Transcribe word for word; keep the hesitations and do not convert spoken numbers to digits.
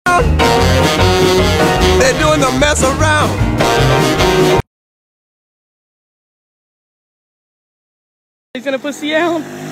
They're doing the mess around. He's gonna pussy out.